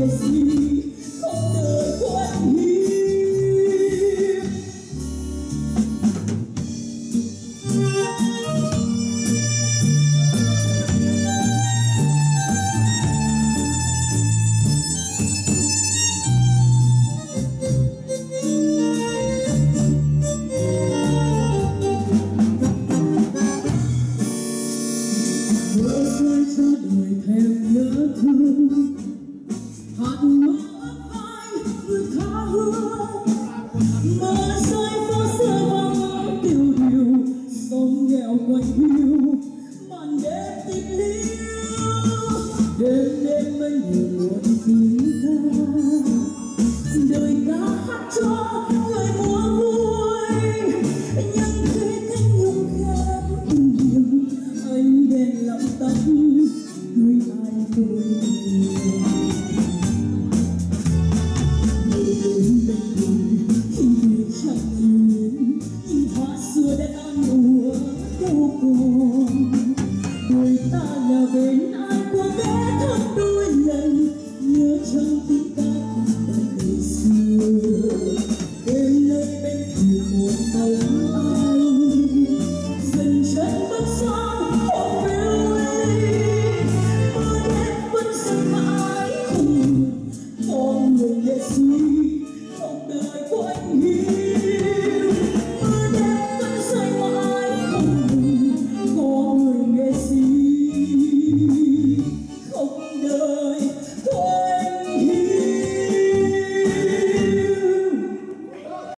gì không đời quên hiếm. Mưa rơi cho đời thêm nhớ thương, hạt mưa ấm vai người tha hương. Mưa rơi phố xưa vắng ngỡ tiêu điều, sông nghèo quạnh hiu màn đêm tình liêu. Đêm đêm anh buồn tiếng ca